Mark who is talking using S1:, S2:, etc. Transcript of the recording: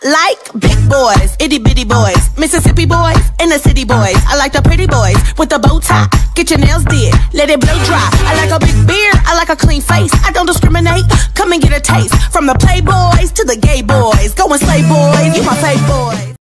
S1: like big boys, itty bitty boys, Mississippi boys, and the city boys. I like the pretty boys with the bow tie. Get your nails did, let it blow dry. I like a big beard, I like a clean face. I don't discriminate, come and get a taste. From the playboys to the gay boys, go and slay boys, you my fave boys.